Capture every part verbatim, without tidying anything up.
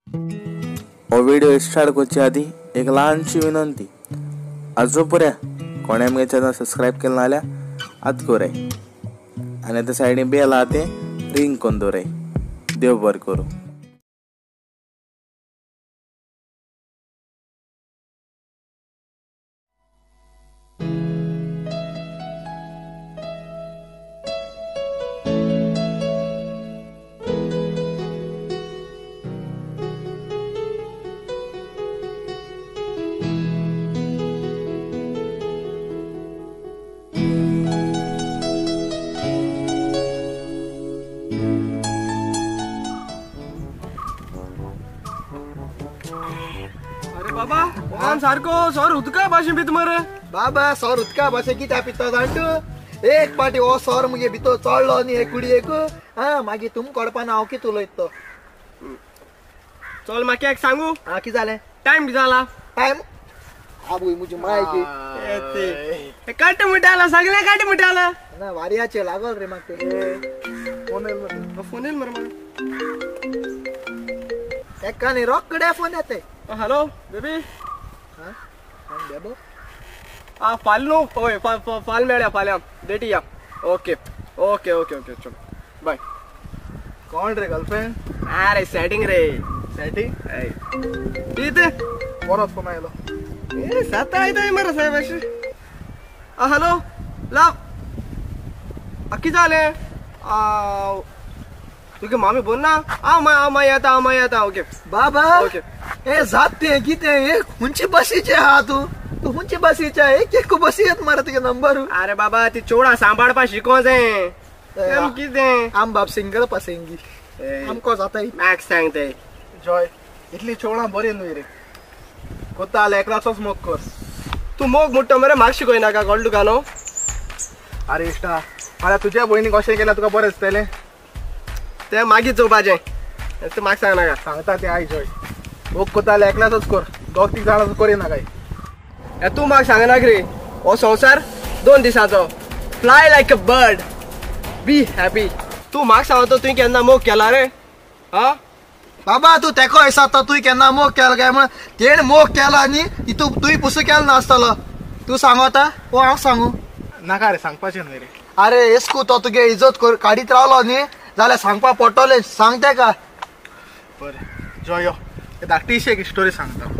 हो video start करचे आधी एक लहानशी विनंती, आजोपर्यंत कोणी आमगे चॅनल सबस्क्राईब केलं नाल्या आत कोराय आणि त्या साईडने बेल आहा ते रिंग करून दवराय. देव बरें करूं. अरे बाबा ओन सारको सर उदका भाशेन पित मरे बाबा सर उदका भाशे कित्या पितो जाणटू एक पाटी हो सर मुगे भितर चडलो न्ही हे कुडयेक हा मागीर तुम कडपाना हांव कित उलयत तो चल म्हाका एक सांगू हा कितें जालें टाइम किती जाला टायम आवय म्हजी मायकी ते काट मुटाला सगळे काट मुटाला ना वाऱ्याचे लागल रे म्हाका ते फोन येयलो फोन येईल मरे म्हाका एका न्ही रोकडे फोन येते हॅलो बेबी हा बेबो आ फाल न्हू हय फाल मेळया फाल्यां डेटी या ओके ओके ओके ओके चल बाय. कोण रे गर्लफ्रेंड अरे सेटिंग रे सेटिंग कितें परत फोन आयलो ए साता आयताय मरे साहेब अशें आ हॅलो लाव आ कितें जालें आ तुगे मामी बोल ना आ मा आ मा येता आ मा येता ओके बाबा ओके ए जाते कितें हे खुंची बसीचे हा तू तू खुंची बसीचे एक एक बसी येत मरे तुगे नंबर अरे बाबा ती चोडा सांबाळपा शिको जाय तेम कितें आम बाप सिंगल पसेंगी आमको जाता मॅक्स सांगते जॉय इतली चोळा बरी न्हू रे कोता लेकराचोच मोग कर तू मोग मुट्टो मरे म्हाका शिकोय नाका कळ्ळें तुका न्हू. अरे इश्टा मला तुझ्या भयणीक अशें केल्यार तुका बरें दिसतलें तें मागीर चोवपाचें तें म्हाका सांग नाका सांगता तें आय जॉय मोग कोता एकल्याचोच कर दोग तीग जाणांचो करिना काय हे तूं म्हाका सांगनाक रे हो संवसार दोन दिसाचो fly like a bird be happy. तूं म्हाका सांगतो तुवें केन्ना मोग केला रे हा बाबा तू तेको दिसता तुवें केन्ना मोग केला काय म्हण तेण मोग केला न्ही तू तुवें पुसू केलो नासतलो तू सांगता वो हांव सांगू नाका रे सांगपाचें न्हय रे. अरे एस्कू तो तुगे इज्जत कर काडीत रावलो न्ही जाल्यार सांगपा पडटलें सांग तेका. बरें जॉय यो धाकटीशी एक स्टोरी सांगता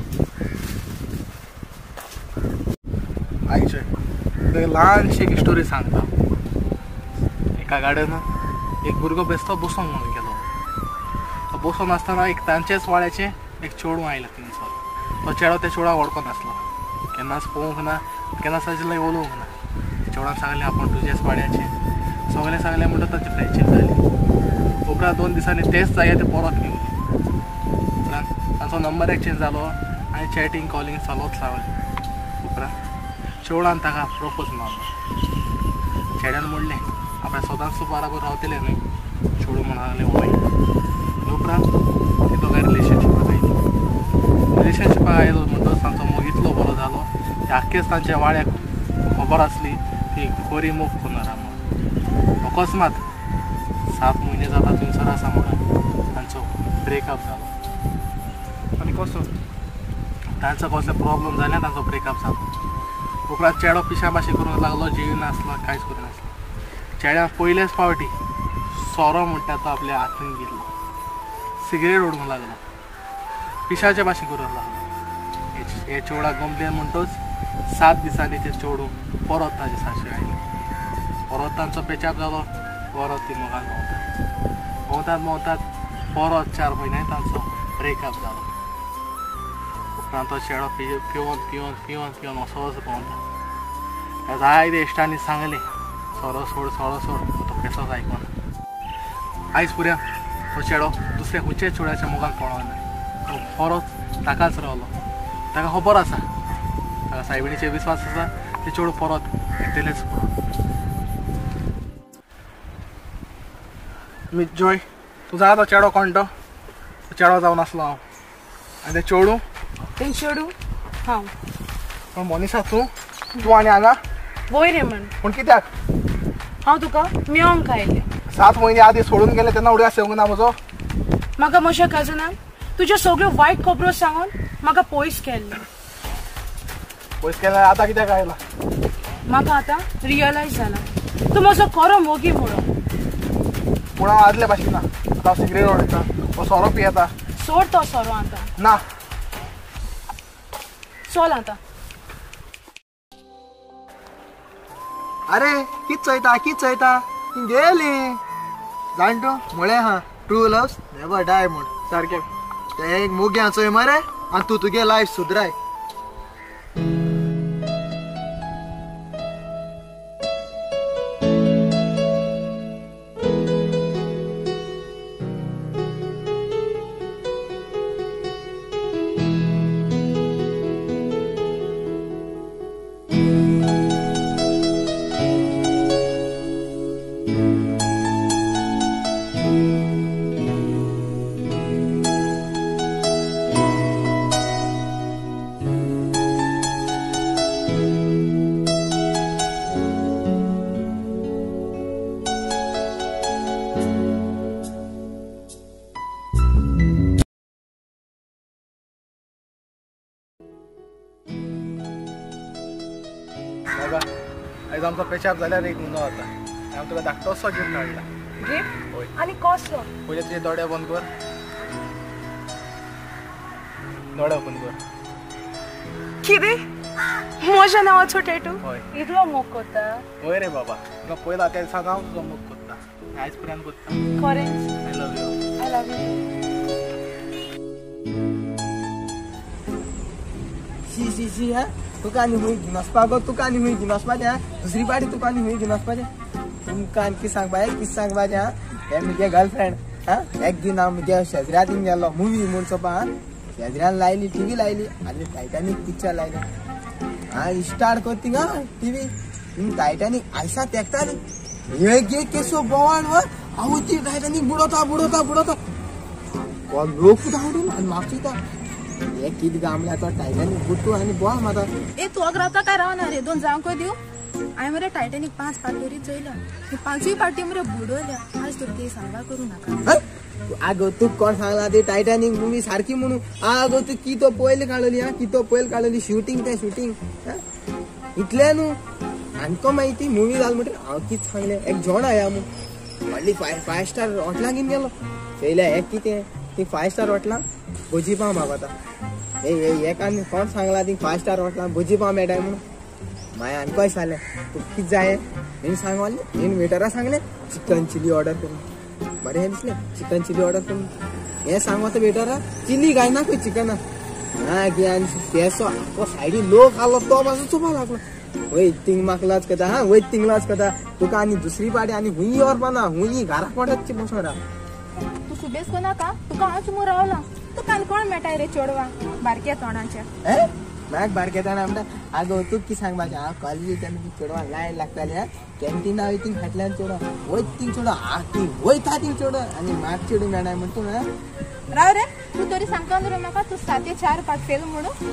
आयचे तुका ल्हानशी एक स्टोरी सांगता. एका गाड्यान एक भुरगो बेसतो बसोन म्हणून गेलो. तो बसोन आसतना एक तांचेच वाड्याचें एक चेडूं आयलें थिंगसर. तो चेडो त्या चेडवाक वळखून नासलो केन्नाच पळोवंक ना केन्नाच ताजे लागीं उलोवंक ना. चेडवान सांगलें आपूण तुजेच वाड्याचें सगळें सांगलें म्हणटा ताची फ्रेंडशीप जाली. उपरांत दोन दिसांनी तेच जाग्यार ते परत घेवन उपरांत तांचो नंबर एक्सचेंज जालो आनी चॅटींग कॉलिंग चालूच रावलें. उपरांत चेडवान ताका प्रपोज मारलो. चेड्यान म्हणलें आपणें सदांच बराबर रावतलें न्हय. चेडूं म्हणून लागलें वय. उपरांत ती दोगांय रिलेशनशिपाक आयलीं. रिलेशनशिपाक आयलो म्हणटच तांचो मोग इतलो बरो जालो की आख्खेच तांच्या वाड्याक खबर आसली ती बरी मोग करनारा म्हणून. अकस्मात सात म्हयने जाता थंयसर आसा म्हणून तांचो ब्रेकअप जालो. आनी कसो तांचो कसले प्रॉब्लम जालें तांचो ब्रेकअप जालो. उपरांत चेडो पिशाबाशी करूंक लागलो जीव नासलो कांयच करिनासलो. चेड्यान पयलेच फावटी सोरो म्हणटा तो आपल्या हातीन घेतलो. सिगरेट ओडूंक लागलो. पिशाचे भाशेन करूंक लागलो. हे चेवडाक कंप्लेन म्हणटच सात दिसांनी ते चेडूं परत ताजे सासरे आयले. परत तांचो पेचाप जालो. परत ती मोगान भोंवतात भोंवतात भोंवतात परत चार म्हयन्यान तांचो ब्रेकअप जालो. उपरांत तो चेडो पिवन पिवन पिवन पिवन असोच भोंवता. जायते इश्टांनी सांगलें सोरो सोड सोरो सोड तो केसोच आयकना. आयज पुऱ्या तो चेडो दुसऱ्या खंयच्याच चेड्याच्या मोगान पडोंक ना. तो परत ताकाच रावलो. ताका खबर आसा ताका सायबिणीचेर विस्वास आसा ते चेडूं परत येतलेच. मी जॉय तूं जाणा तो चेडो कोण तो चेडो जावन आसलो हांव आनी तें चेडूं तें चेडूं हांव. पूण मनीसा तूं तूं आनी हांगा वय रे म्हण पूण कित्याक हांव तुका मेळोंक आयलें. सात म्हयने आदी सोडून गेले तेन्ना उडया सेवंक ना म्हजो. म्हाका म्हज्या काजनान तुझ्यो सगळ्यो वाईट खबरो सांगून म्हाका पयस केल्ले. पयस केल्यार आतां कित्याक आयला? म्हाका आतां रियलायज जाला तूं म्हजो खरो मोगी म्हणून. पूण हांव आदले भाशेन ना. आतां हांव सिगरेट ओडयता हो सोरो पियेता. सोड तो सोरो आतां. ना चल आतां. अरे कित चयता कित चयता गेली जाणटो म्हळे हा ट्रू लव्स नेवर डाय म्हूण सारकें. ते एक मोग्या चोय मरे आनी तूं तुगे लायफ सुधराय. बाबा आयज आमचो पेशाब जाल्यार एक म्हयनो जाता. हांवें तुका धाकटोसो गिफ्ट हाडला. गिफ्ट? होय. आनी कसलो? पयले तुजे दोळे बंद कर. दोळे ओपन कर. कितें? म्हज्या नांवाचो टॅटू? हय. इतलो मोग कोत्ता? होय रे बाबा. तुका पयला ते सांग हांव तुजो मोग कोत्ता. आयज पर्यंत कोत्ता. खरेंच? I love you. I love you. शी शी शी हा तुका आनी खूंय घेवन वचपा गो तुका आनी खूंय घेवन वचपाचें हा दुसरी पाटी तुका आनी खूंय घेवन वचपाचें तुमकां आनी कितें सांगपा कितें सांगपाचें हा हे म्हगे गर्लफ्रेंड हा एक दिन हांव म्हज्या शेजऱ्या थिंग गेल्लो मुवी म्हूण चोवपा हा शेजऱ्यान लायली टीव्ही लायली आनी टायटानीक पिक्चर लायलें हांव स्टार्ट कर थिंग हा टीव्ही टायटानीक आयसा तेकताली एक एक केसो बोवाळ व हांव ती टायटानीक बुडोता बुडोता बुडोता कोण लोक धांवडून आनी म्हाका चिंता हे कित गामल्या तो टायटानीक बुट्टू आनी बोवाळ मारता. ए तू अग रावता काय रावना रे दोन जावं दिवं हांवें मरे टायटानीक पांच पाटोरी चोयल्या पांचूय पाटी मरे बुडवल्या आज तर ते सांगा करूं नाका. आगो तू कोण सांगला ते टायटानीक मुवी सारखी म्हणून आगो तू की तो पयली काडली हा की तो पयली काडली शूटिंग ते शूटिंग इतले न्हू आमकां माहिती मुवी जाल म्हणटा हांव कित सांगलें एक जोण आया म्हूण व्हडली फाय फाय स्टार हॉटलां घेवन गेलो चयल्या हे कितें ती फाय स्टार हॉटलां भजी पाव मागता हे एकान कोण सांगला ती फाय स्टार हॉटलां भजी पाव मेळटाय म्हणून मागीर आनी कशें जालें तूं कितें जाय हें सांगले हें वेटरा सांगलें चिकन चिली ऑर्डर करून बरें हें दिसलें चिकन चिली ऑर्डर करून हें सांगो तो वेटरा चिली घायना खंय चिकना हा गे आनी पेसो तो सायडीन लोक आलो तो मातसो चुपा लागलो वय थिंग म्हाका लाच करता हा वय थिंग लाच करता तुका आनी दुसरी पाटी आनी हुंय व्हरपा ना हुंय घरा पडत बसो राव तू सुबेज को नाका तुका हांव चिमू रावला तुका आनी कोण मेळटाय रे चेडवा बारक्या तोंडाच्या ए म्हाका बारकेताना म्हणटा आगो तूं कितें सांगपाचें हांव कॉलेजीक तेन्ना चेडवां लायन लागताली हा कॅन्टीना वय थिंग फाटल्यान चेडवा वय थिंग चेडवा आ ती वयता थिंग चेडवा आनी म्हाका चेडू मेळटाय म्हण तूं हा राव रे तू तरी सांगता रे म्हाका तू साते चार पाट फेल म्हणून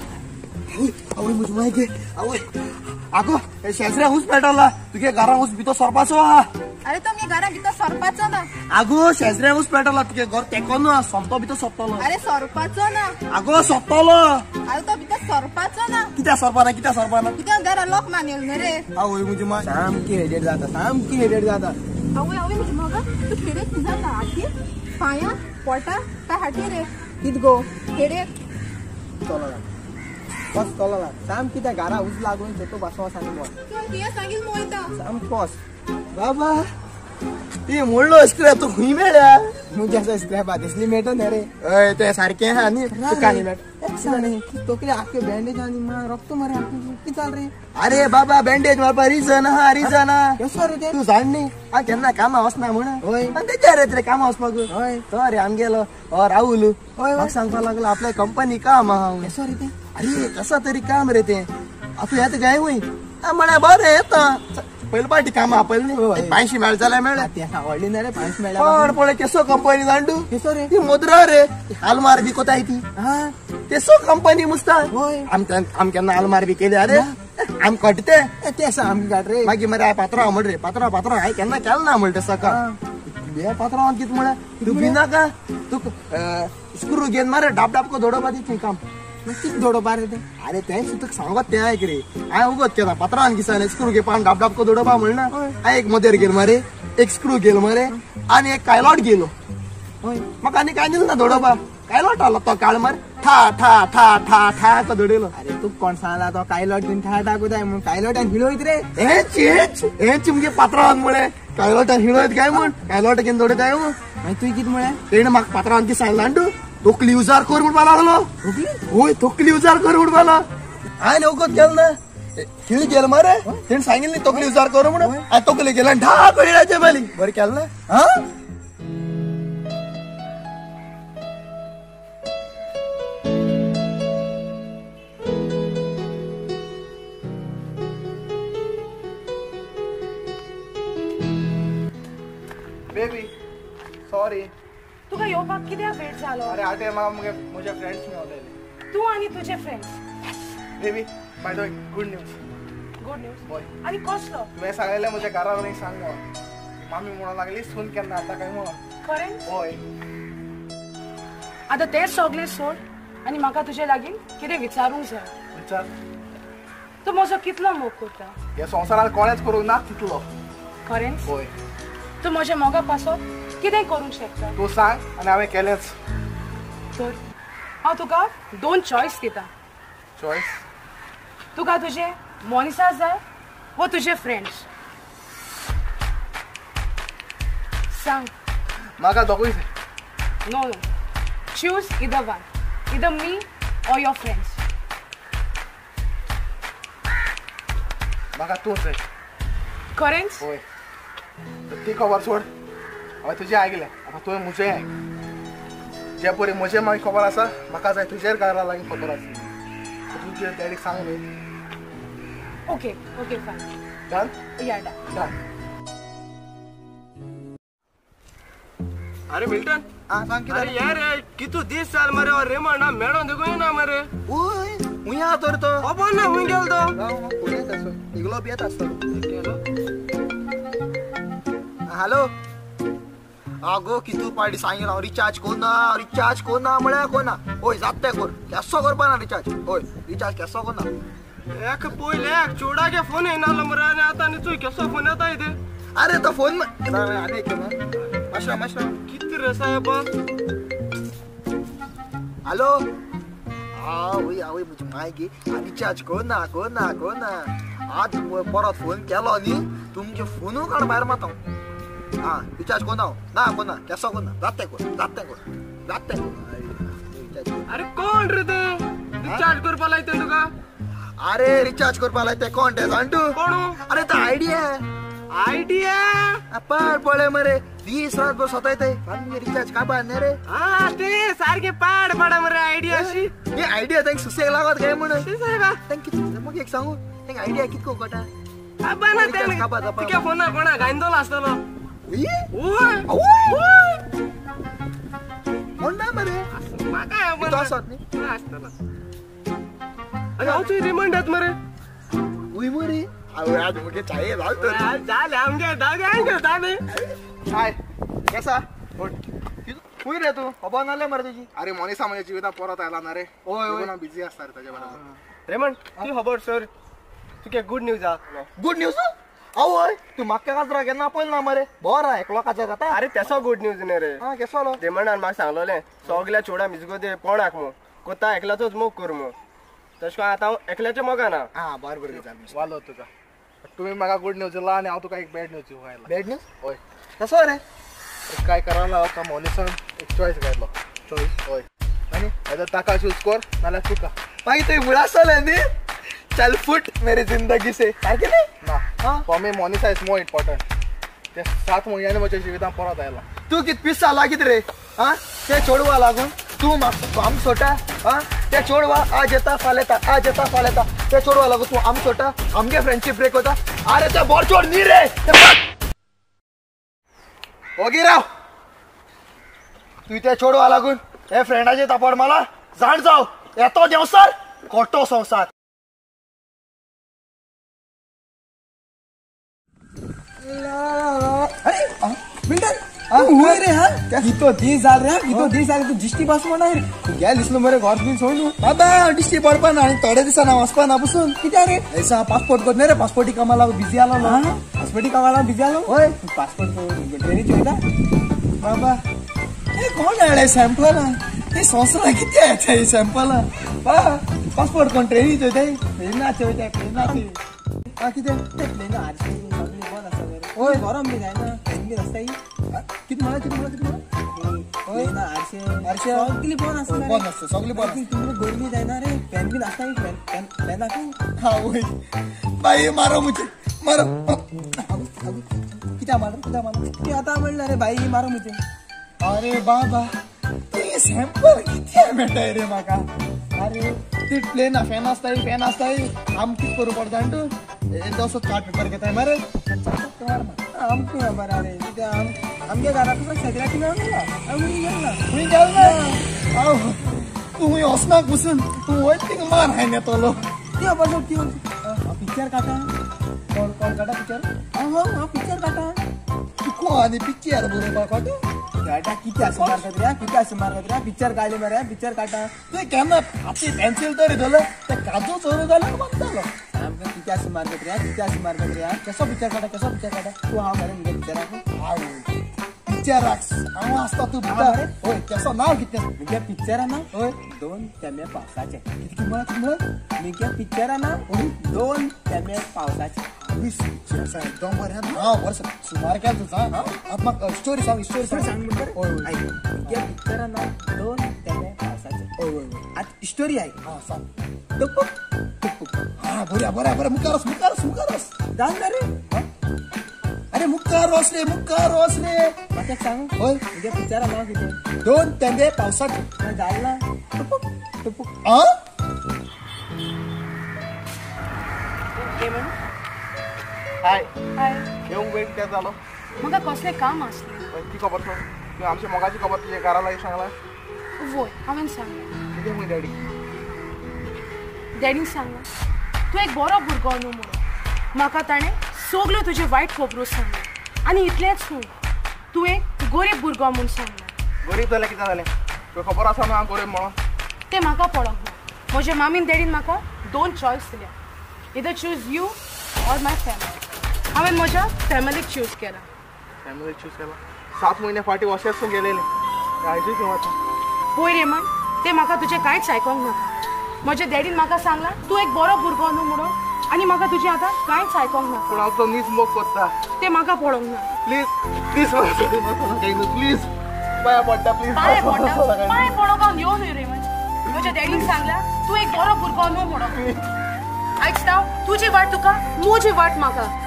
आवय म्हजी मायगे आवय आगो शेजऱ्या हुस पेटवला तुगे घरा हुस भितर सरपाचो हा अरे तो मी घरा भितर सरपाचो ना आगो शेजऱ्या हुस पेटवला तुगे घर तेको न्हू सोमतो भितर सोंपतलो अरे सरपाचो ना आगो सोंपतलो अरे तो भितर सरपाचो ना कित्याक सरपाना कित्याक सरपाना कित्याक घरा लोक मानेल न्ही रे आवय म्हजी माय सामकी हेडेड जाता सामकी हेडेड जाता आवय आवय म्हजी म्हाका तू हेडेक जाता हाती पांया पोटा काय हाती रे कित गो हेडेक चलो बस चलो सामकी त्या घरा हुस लागून जेतो बसवा सांगितलो तू किया सांगील मोयता सामकोस बाबा ती म्हणलो स्क्रॅप तू खूंय मेळ्या मुझे असं स्क्रॅप दिसली मेळटा न्ही रे हय ते सारकें हा न्ही तुका न्ही मेळटा तोकले आख्खे बँडेज आनी रक्त मरे कितें जाल रे अरे बाबा बँडेज मारपा रिजन हा रिजन हा कसो रे तू जाण न्ही हांव केन्ना कामां वचना म्हण हय आनी तेच्या रे कामां वचपाक हय तो रे आमी गेलो हो राहुल हय म्हाका सांगपा लागलो आपल्या कंपनी काम हा हांव कसो रे ते अरे कसा तरी काम रे ते तूं येता काय वय म्हळ्यार बरें येता पयली पाटी कामां पयली पांयशी मेळ जाल्यार मेळ्ळे आवडली ना रे पांयशी मेळ्ळे पण पळय केसो कंपनी जाणटू केसो रे ती मुद्रा रे आलमार बी कोताय ती हा तेसो कंपनी मुस्ता आमकां आमी केन्ना आलमार बी केली अरे आमी कटते तेस आमी काड रे मागीर मरे पात्रांव म्हण रे पात्रांव पात्रांव हांवें केन्ना केलें ना म्हणटा सकाळ बे पात्रांवान कित म्हळ्या तू बिना का तू स्क्रू घेन मारे डाब डाब को धोडोबा दिसते काम कित धोडोबा रे ते अरे ते तुका सांगत ते ऐक रे हांवें उगत केला पात्रांवान किसान स्क्रू घे पान डाब डाब को धोडोबा म्हणना हांवें एक मदेर गेल मारे एक स्क्रू गेल मारे आणि एक कायलॉट गेलो म्हाका आनी काय दिल ना धोडोबा कायलॉट आलो तो काळ मार ठा ठा ठा ठा ठा तो धोडेलो अरे तू कोण सांगला तो कायलॉट बीन ठा टाकू जाय म्हणून कायलॉटान हिळोयत रे हे चेच हे चिमगे पात्रांवान मुळे कायलॉटान हिळोयत काय म्हण कायलॉट घेन धोडे काय म्हण मागीर तुवें कितें म्हळें तेणें म्हाका पात्रांवान कितें सांगलां तूं तोकली उजार कर म्हणपा लागलो होय तोकली उजार कर म्हणपा लागलो हांवें ओगत गेल ना हिळ गेल मरे तेणें सांगिल्लें तोकली उजार कर म्हणून हांवें तोकली गेलो आनी ढा कळिळाचे माली बरें केलें ना हा बेबी सॉरी तुका येवपाक कित्याक वेट जालो अरे आटे म्हाका मुगे म्हजे फ्रेंड्स मेळलेले तू आनी तुजे friends baby by the way good news good news होय आनी कसलो तुवें सांगलेलें म्हज्या घरा वरी सांग म्हणून मामी म्हणून लागली सून केन्ना आता काय म्हणून खरें होय आतां तें सगळें सोड आनी म्हाका तुजे लागीं कितें विचारूंक जाय विचार तूं म्हजो कितलो मोग करता ह्या संवसारांत कोणेच करूंक ना तितलो खरें होय तूं म्हजे मोगा पासत कितेंय करूंक शकता तूं सांग आनी हांवें केलेंच तर हांव तुका दोन चॉयस दिता चॉयस तुका तुजे मोनिसा जाय वो तुजे फ्रेंड्स सांग म्हाका दोगूय जाय no no choose either one either me or your friends म्हाका तूंच जाय खरेंच होय ती खबर सोड हांवें तुजें आयकलें आतां तुवें म्हजें आयक जे परी म्हजें मागीर खबर आसा म्हाका जाय तुजेर घरा लागीं खबर आसा तुजे डॅडीक सांग न्ही ओके ओके फायन डन या डन डन अरे मिल्टन आ सांग कितें अरे यार कितू दीस जाल मरे और रेमंड ना मेळो देखूय ना मरे ओय हुंय आहा तर तो खबर ना हुंय गेल तो इगलो बी येता आसतलो हॅलो आगो कितू पार्टी सांगितलं हांव रिचार्ज कोना रिचार्ज कोना म्हळ्यार कोना होय जात तें कर केसो करपा ना रिचार्ज होय रिचार्ज केसो कोना एक पयले एक चोडागे फोन येयनालो मरे आनी आतां आनी तुवें केसो फोन येता इथे अरे तो फोन आनी एक माश्रा माश्रा कितें रे साहेब हॅलो आवय आवय म्हजी माय गे रिचार्ज कोना कोना कोना आज परत फोन केलो न्ही तुमचे फोनू काड भायर माता हां रिचार्ज कोना ना कोना केसो कोना जात तें कर जात तें कर जात तें कर अरे कोण रे ते रिचार्ज करपा लायता तुका अरे रिचार्ज करपा लायता कोण ते जाण तूं कोण अरे तो आयडिया आयडिया पाड पळे मरे दीस रात बस होताय आमगे रिचार्ज काबार न्ही रे हा ते सारखे पाड पडा मरे आयडिया अशी हे आयडिया तांकां सुसेग लागत काय म्हणून ते साहेबा तांकां कितें म्हाका एक सांगू तांकां आयडिया कितको कटा आबा ना रिचार्ज ते काबार जावपा तुका फोना कोणा गायंदोलो आसतलो ओय ओय म्हणना मरे म्हाका तो खबर आसत न्ही आसतलो अरे हांव तुवें रिमांड येत मरे उय मरे आवय आज मुगे चाये जाल तर जाले आमगे दागे आंगे दाने हाय कसा खुंय रे तू खबर नासलें मरे तुजी अरे मोनिसा म्हज्या जिवितांत परत आयला ना रे होय होय बिजी आसता रे ताजे बरोबर रेमंड ती खबर सर तुका गुड न्यूज आ गुड न्यूज आवय तू म्हाका काजरा केन्ना पळयलो ना मरे बरो एकलो काजर जाता अरे तेसो गुड न्यूज न्ही रे हा केसो आलो रेमंडान म्हाका सांगलोलें सगल्या चोडा मिजगो दे पोणाक मो कोता एकल्याचोच मोग कर मो तशें करून आतां हांव एकल्याचें मोगा ना हा बरें बरें जालें वालो तुका तुम्ही म्हाका गुड न्यूज दिला आनी हांव तुका एक बॅड न्यूज दिवंक बॅड न्यूज होय कसो रे काय करायला आता मोनिसान एक चॉईस घातलो चॉईस होय आनी येदर ताका चूज कर नाल्यार तुका मागीर तुवें बुडासले न्ही चल फुट मेरी जिंदगी से काय कितें ना for me Monisa is more important ते सात म्हयन्यांनी म्हज्या जिवितांत परत आयला तू कित पीस जाला कितें रे हा ते चोडवा लागून तू म्हाका आम सोटा हा ते चोडवा आज येता फाल्यां येता आज येता फाल्यां येता ते चोडवा लागून तू आम सोटा आमगे फ्रेंडशीप ब्रेक होता अरे ते बोर चोड न्ही रे ओगी राव तू त्या चोडवा लागून हे फ्रेंडाचे तापड मला जाण जाव येतो देवसार खोटो संवसार अरे मिल्टन हुए रे हाँ कितो दी जाल रे कितो दी जाल तू जिष्टी बस म्हणा रे घ्या लिसलो मरे घर बिन सोडू बाबा डिस्ट्री पडपा ना आणि थोडे दिवसांना वचपा ना बसून कित्या रे ऐसा पासपोर्ट करत नाही रे पासपोर्टी कामाला बिझी आलो ना हॉस्पिटल कामाला बिझी आलो होय पासपोर्ट ट्रेनिंग होता बाबा हे कोण आहे सॅम्पल हे संस्था किती आहे हे सॅम्पल बा पासपोर्ट कोण ट्रेनिंग होते प्लेनाचे होते प्लेनाचे हा किती प्लेन आरशी सगळी बंद असतात रे होय. गरम बी जाय ना थंडी असता ही किती मला किती मला किती मला होय ना आरशे आरशे. सगळी बंद असतात बंद असते सगळी बंद असते. तुम्ही गरमी जाय ना रे फॅन बी असता फॅन फॅन फॅन दाखव हा होय बाई मारो मुझे मारो किती मारो किती मारो ती आता म्हणलं रे बाई मारो मुझे अरे बाबा ते सॅम्पल किती आहे भेटाय रे माका अरे ते प्लेन फॅन असताय फॅन असताय आम किती करू पडता तू दस चार्ट पेपर घेताय मरे आमची बरं रे तिथे आम आमच्या घरात सगळ्या ठिकाणी गेला आम्ही गेला मी जाऊ ना आव तू असना कुसून तू वैतिक मार आहे ना तोलो ती बसो ती पिक्चर काटा कोण कोण काटा पिक्चर हो हो पिक्चर काटा तू कोण आणि पिक्चर बरोबर काटू काटा किती असं मारतात रे किती असं मारतात रे पिक्चर काढले मरे पिक्चर काटा ते केन्ना हाती पेन्सिल तरी झालं ते काजू चोरू झालं म्हणतालो आमकां किती असं मारतात रे किती असं मारतात रे कसो पिक्चर काटा कसो पिक्चर काटा तू हा मरे म्हणजे पिक्चर हाव पिक्चर राक्स हांव आसता तू भितर होय त्याचं नाव कितें म्हणजे पिक्चर ना होय दोन तेमे पावसाचे किती किंमत किंमत म्हणजे पिक्चर ना दोन तेमे पावसाचे वीस पिक्चर आसा एकदम बरें हा वर्ष सुमार केलं तुझा हा आता म्हाका स्टोरी सांग स्टोरी सांग सांग बरं होय होय ऐक म्हणजे पिक्चर ना दोन तेमे पावसाचे होय होय होय आता स्टोरी आहे हा सांग टुपुक टुपुक हा बऱ्या बऱ्या बऱ्या मुखारस मुखारस मुखारस जाण ना रे अरे मुखारस रे मुखारस रे म्हाका सांग होय म्हणजे पिक्चर नाव कितें दोन तेंबे पावसात जाल ना टुपुक टुपुक हा हाय हाय येऊन वेट काय झालं म्हाका कसलें काम आसलें पण ती खबर सांग तू आमच्या मोगाची खबर तुझ्या घराला एक सांगला वय हांवें सांगलें किती म्हण डॅडी डॅडीन सांगलें तूं एक बरो भुरगो न्हू म्हणून म्हाका ताणें सगल्यो तुज्यो वायट खबरो सांगल्यो आनी इतलेंच न्हू तूं एक गरीब भुरगो म्हूण सांगलें गरीब जालें कितें जालें तुका खबर आसा न्हू हांव गरीब म्हणून तें म्हाका पळोवंक ना म्हज्या मामीन डॅडीन म्हाका दोन चॉयस दिल्या either choose you or my family हांवें म्हज्या फॅमिलीक चूज केला फॅमिली चूज केला सात महिने फाटी वॉशर्सून गेलेले काळजी घेऊ आता पळय रे म्हण तें म्हाका तुजें कांयच आयकोंक नाका म्हज्या डॅडीन म्हाका सांगलां तूं एक बरो भुरगो न्हू म्हणून आनी म्हाका तुजें आतां कांयच आयकोंक नाका पूण हांव तो नीज मोग करता तें म्हाका पळोवंक ना प्लीज प्लीज प्लीज पांया पडटा प्लीज पांय पडटा पांय पडोंक हांव येवं न्हय रे म्हण म्हज्या डॅडीन सांगलां तूं एक बरो भुरगो न्हू म्हणून आयकता तुजी वाट तुका म्हजी वाट म्हाका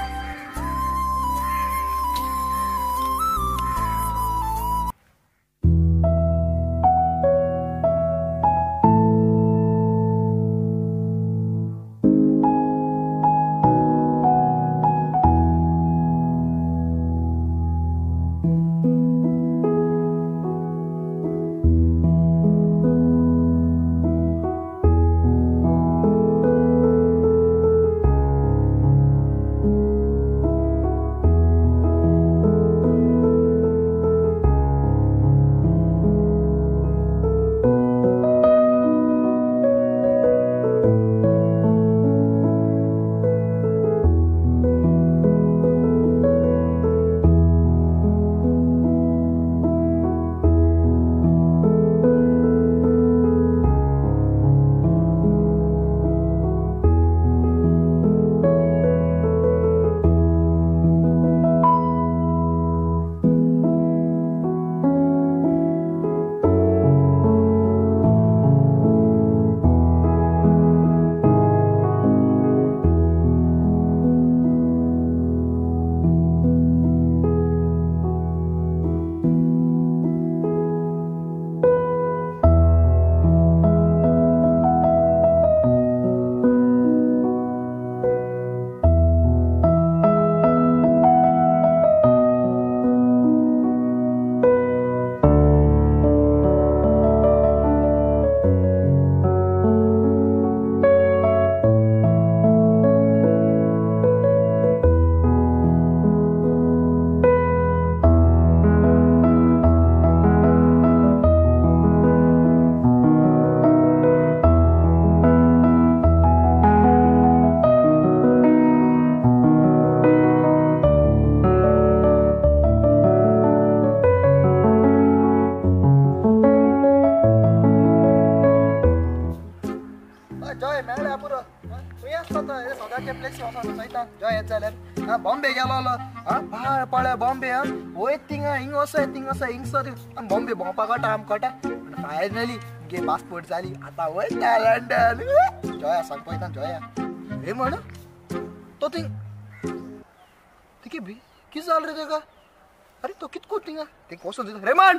मातशें वचोन चोयता जो येत जाल्यार हा बॉम्बे गेलोलो हा भाळ पळय बॉम्बे हा वय थिंगा हिंग वसय थिंग वसय हिंग सर आनी बॉम्बे भोंवपा कोटा आम कोटा फायनली गे पासपोर्ट जाली आतां वयता लंडन जोया सांग पळयता जोया हे म्हण तो थिंग तिके भी कितें जालें रे तेका अरे तो कितें कोण थिंगा ते वचोन दिता रेमन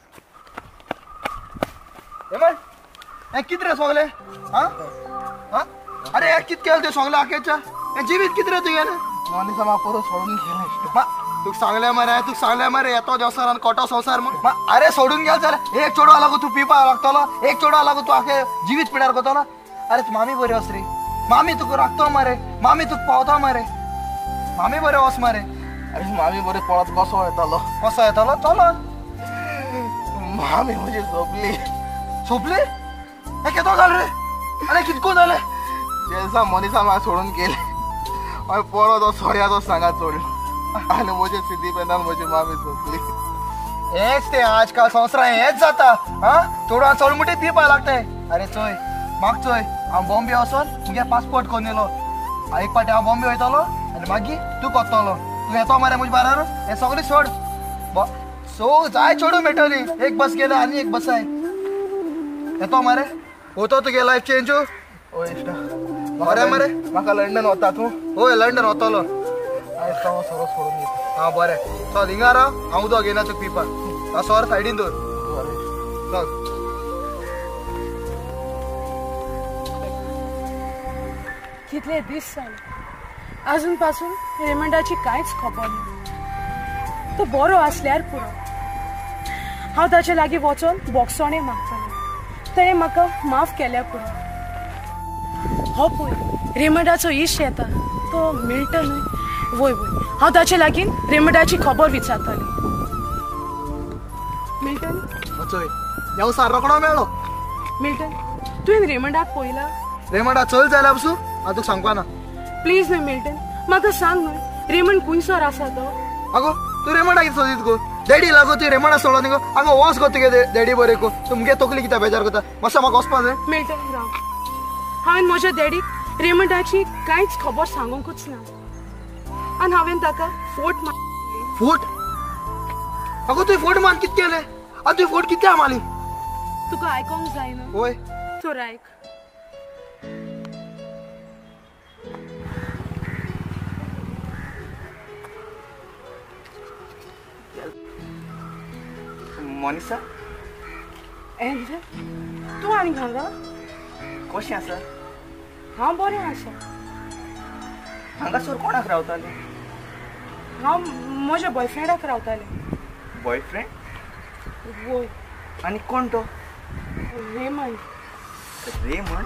रेमन हे कितें रे सोगले हा हा अरे हे कितें केलें ते सोगले आखेच्या हे जिवीत कितें रे तुगेलें मनीस म्हाका परत सोडून गेलें इश्ट मा तुका सांगलें मरे तुका सांगलें मरे येतो देवसार आनी कोटो संवसार म्हूण मा अरे सोडून गेल जाल्यार एक चेडवा लागू तूं पिवपा लागतलो एक चेडवा लागू तूं आखे जिवीत पिड्यार करतलो अरे तूं मामी बरी वच रे मामी तुका राखतो मरे मामी तुका पावता मरे मामी बरें वच मरे अरे मामी बरें पळत कसो येतालो कसो येतालो चलो मामी म्हजी झोपली सोंपली हे केदो जालें रे अरे कितको जालें जे दिसा मनीसा म्हाका सोडून गेले हांवें परत हो सोड्याचो सांगात सोडलो आनी म्हजे सिद्धीपेनान म्हजी मामी झोपली हेच ते आजकाल संवसारान हेच जाता हा चेडवां चलमुटी पिवपा लागताय अरे चोय म्हाका चोय हांव बॉम्बे वचोन मुगे पासपोर्ट कोरून येयलो एक पाटी हांव बॉम्बे वयतलो आनी मागीर तूं कोत्तलो तूं येतो मरे म्हज्या बारार हें सगळें सोड सो जाय चेडू मेळटली एक बस गेलो आनी एक बस आय येतो मरे वतो तुगे लायफ चेंज ओ इश्ट बरें मरे म्हाका लंडन वता तूं होय लंडन वतलो आयज तो सगळो सोडून येता हां बरें चल हिंगा राव हांव उदक घेयना तुका पिवपाक हांव सोर सायडीन दवर चल कितले दीस जाले अजून पासून रेमंडाची कांयच खबर ना तो बरो आसल्यार पुरो हांव ताचे लागीं वचोन बोक्सोणें मागतलें ताणें म्हाका माफ केल्या पुरो हो पळय रेमंडाचो इश्ट येता तो मेळटा न्हय वय वय हांव ताचे लागीं रेमंडाची खबर विचारतलें मिल्टन चोय येवसार रोकडो मेळ्ळो मिल्टन तुवें रेमंडाक पळयला रेमंडा चल जाल्यार पसून हांव तुका सांगपा ना प्लीज न्हय मिल्टन म्हाका सांग न्हय रेमंड खुंयसर आसा तो आगो तू रेमंडा कितें सोदीत गो डॅडी लागो तू रेमंडा सोडो न्ही गो आगो वच गो तुगे डॅडी बरें गो तुमगे तकली कित्याक बेजार करता मातशें म्हाका वचपा जाय मिल्टन राव हांवें म्हज्या डॅडीक रेमंडाची कांयच खबर सांगूंकूच ना आनी हांवें ताका फोट मारली फूट आगो तुवें फोट मान कितें केलें आनी तुवें फोट कित्याक मारली तुका आयकोंक जाय न्हू वय तर आयक मनीसा एंड तूं आनी हांगा कशें आसा हांव बरें आसा हांगासर कोणाक रावतालें हांव म्हज्या बॉयफ्रेंडाक रावतालें बॉयफ्रेंड वय आनी कोण तो रेमंड रेमंड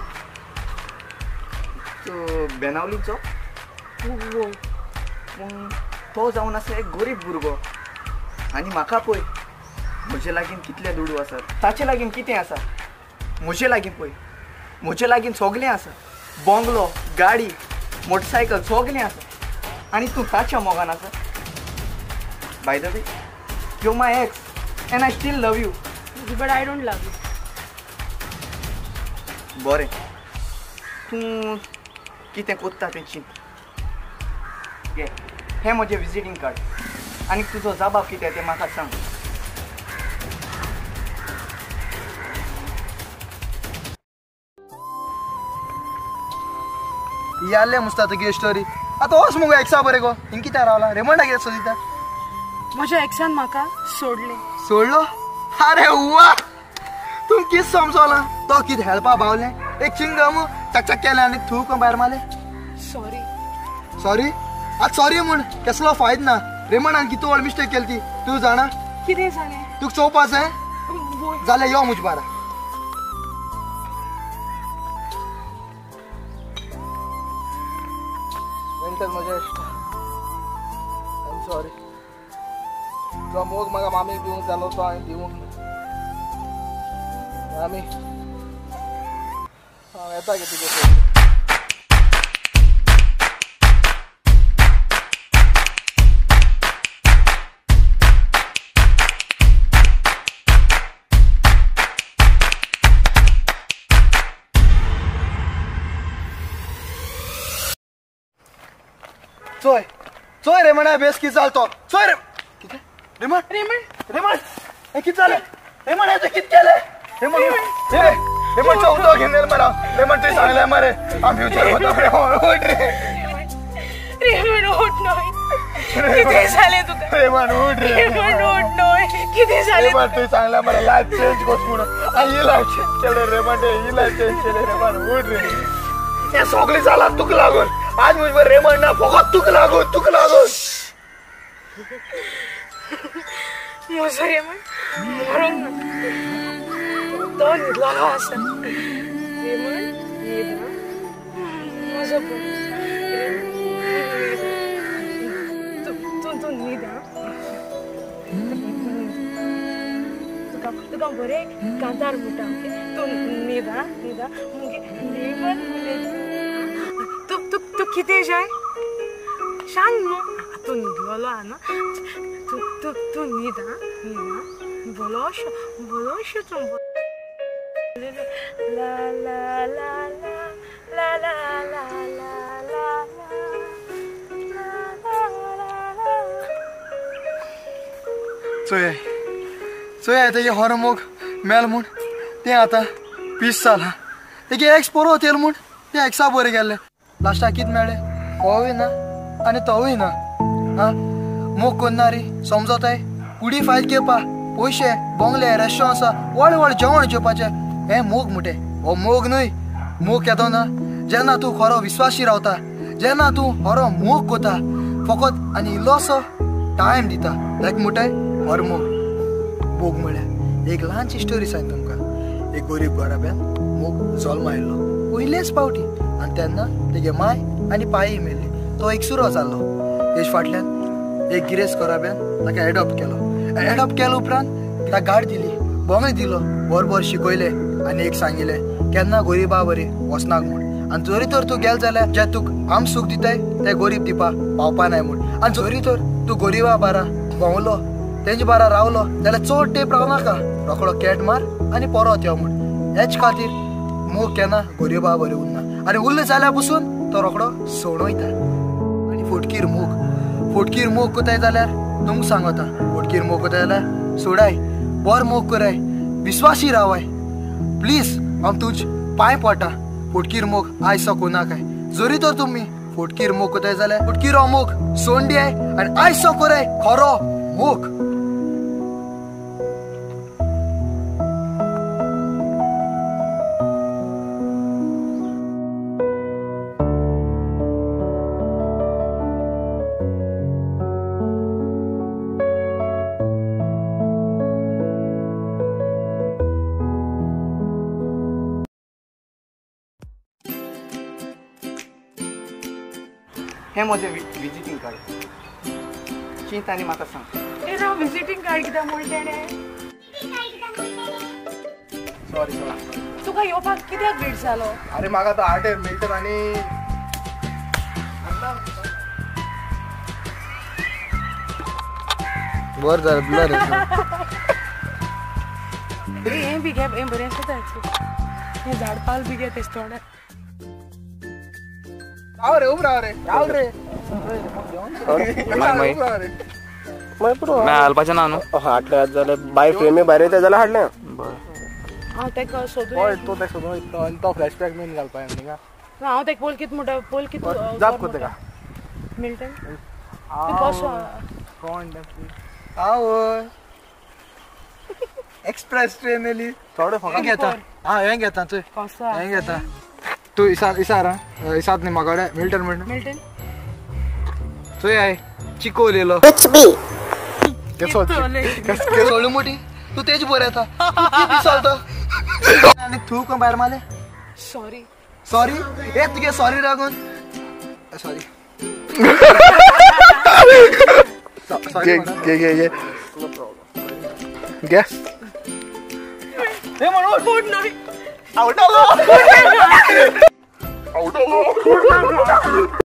तो बेनावलीचो वय पूण तो जावन आसा एक गरीब भुरगो आनी म्हाका पळय म्हजे लागीं कितले दुडू आसात ताचे लागीं कितें आसा म्हजे लागीं पळय म्हजे लागीं सगलें आसा बंगलो गाडी मोटरसायकल सगलें आसा आनी तूं ताच्या मोगान आसा by the way you my ex and I still love you but I don't love you बरें तूं कितें कोत्ता तें चिंत घे हें म्हजें विजिटींग कार्ड आनी तुजो जबाब कितें तें म्हाका सांग याल्ले मुस्ता तुगे स्टोरी आतां वच मुगो एक्सा बरें गो हिंग कित्याक रावला रेमंडा कितें सोदिता म्हज्या एक्सान म्हाका सोडलें सोडलो अरे हुआ तुम कितें समजोला तो कितें हेल्पा पावलें एक चिंगम चकचक केलें आनी थूक भायर मारलें सॉरी सॉरी आज सॉरी म्हूण कसलो फायदो ना रेमंडान कितू व्हड मिस्टेक केली ती तूं जाणा कितें जालें तुका चोवपा जाय वय जाल्यार यो म्हज्या बारा मेंटल म्हजें इश्ट आय एम सॉरी जो मोग म्हाका मामीक दिवंक जालो तो हांवें दिवंक ना मामी हांव येता गे तुजे चोय चोय रे म्हणा बेस किती चालतो चोय रे किती रेमंड रेमंड रेमंड हे किती झालं रेमंड याचं किती केलंय रेमंड हे रेमंड चौदा घेऊन येईल मला रेमंड ते सांगलंय मरे आम्ही फ्युचर होतो रे रेमंड उठ नाही किती झाले तुका रेमंड उठ रे रेमंड उठ नाही किती झाले रेमंड ते सांगलंय मला लाईफ चेंज कोस म्हणून आणि ही लाईफ चेंज केलं रेमंड ही लाईफ चेंज केलं रेमंड उठ रे त्या सगळी झाला तुक लागून आज मुझे रेमंड ना फकत तुक लागून तुक लागून माझं रेमंड मरून तो निघाला असा रेमंड निघा माझं पण तू तू तू निघा तुका तुका बरे कांतार मुटा ओके तू निघा निघा मुगे रेमंड तू तू तू किती जाय सांग न्हू तू निघलो हा ना तू तू तू निघा निघा बोलोश बोलोश तू ला ला ला ला ला ला ला ला चोय चोय ते हॉर मोग मेल म्हूण तें आतां पीस जाला तेगे एक्स पोरो होतेल म्हूण ते एक्सा बरे गेले लास्टाक कितें मेळ्ळें होवूय ना आनी तोवूय ना हा मोग कोन्नारी समजताय कुडी फायल केपा पयशे बंगले रेस्टॉरंट्सा व्हड व्हड जेवण जेवपाचें हें मोग मुटे हो मोग न्हय मोग येतो ना जेन्ना तूं खरो विस्वासी रावता जेन्ना तूं खरो मोग कोता फकत आनी इल्लोसो टायम दिता लायक मुटाय हर मोग मोग म्हळ्यार एक ल्हानशी स्टोरी सांग तुमकां एक गरीब घराब्यान मोग जल्म आयिल्लो पयलेच फावटी आनी तेन्ना तेगे माय आनी पायी मेल्ली तो एक सुरो जाल्लो तेज फाटल्यान एक गिरेस्त घराब्यान ताका एडॉप्ट केलो एडॉप्ट केले उपरांत ताका गाड दिली बोंगय दिलो बरोबर शिकयले आनी एक सांगिल्लें केन्ना गरीबा बरी वचनाक म्हूण आनी जरी तर तूं गेल जाल्यार जे तुक आम सूख दिताय ते गरीब दिवपा पावपा नाय म्हूण आनी जरी तर तूं गरीबा बारा भोंवलो तेंचे बारा रावलो जाल्यार चड तेंप रावनाका रोखडो कॅट मार आनी परत यो म्हूण हेच खातीर मोग केन्ना गरीबा बरें उरना आनी उरलें जाल्यार पसून तो रोखडो सोडून वयता आनी फुटकीर मोग फुटकीर मोग कोताय जाल्यार तुमकां सांगता फुटकीर मोग कोताय जाल्यार सोडाय बर मोग कराय विस्वासी रावाय प्लीज आम तुज पांय पडटा फुटकीर मोग आयज सको नाकाय जरी तर तुमी फुटकीर मोग कोताय जाल्यार फुटकीर हो मोग सोडून दियाय आनी आयज सो कराय खरो मोग हे म्हजें विजिटींग कार्ड चिंत आनी म्हाका सांग ए राव विजिटींग कार्ड कित्याक म्हूण तेणें सॉरी सॉरी तुका येवपाक कित्याक लेट जालो अरे म्हाका तो आर्टेर मेळटा आनी बर जालें ब्लर हें बी घे हें बरें आसा हें झाड पाल बी घे तेच थोडे राव रे उब राव रे राव रे मैं हालपाचें ना न्हू हाडले आज जाल्यार बाय फ्रेमी भायर येता जाल्यार हाडलें हांव तेका सोदून हय तूं तेका सोदून वयता आनी तो फ्लॅशबॅक बीन घालपा न्ही हांव तेका पोल कितें म्हणटा पोल कितें जाप कर तेका मिल्टन कसो कोण आवय एक्सप्रेस ट्रेन येयली थोडे हें घेता हा हें घेता तूं कसो हें घेता तूं इसार इसार हा इसात न्ही म्हाका मिल्टन म्हण मिल्टन चोय आय चिको उलयलो सोळू मोठी तू तेच बरें येता चलता आनी तूं कोण भायर मारले सॉरी सॉरी हे तुगे सॉरी लागून सॉरी घे घे घे घे घे हे म्हणून फूड नाही आवडलो आवडलो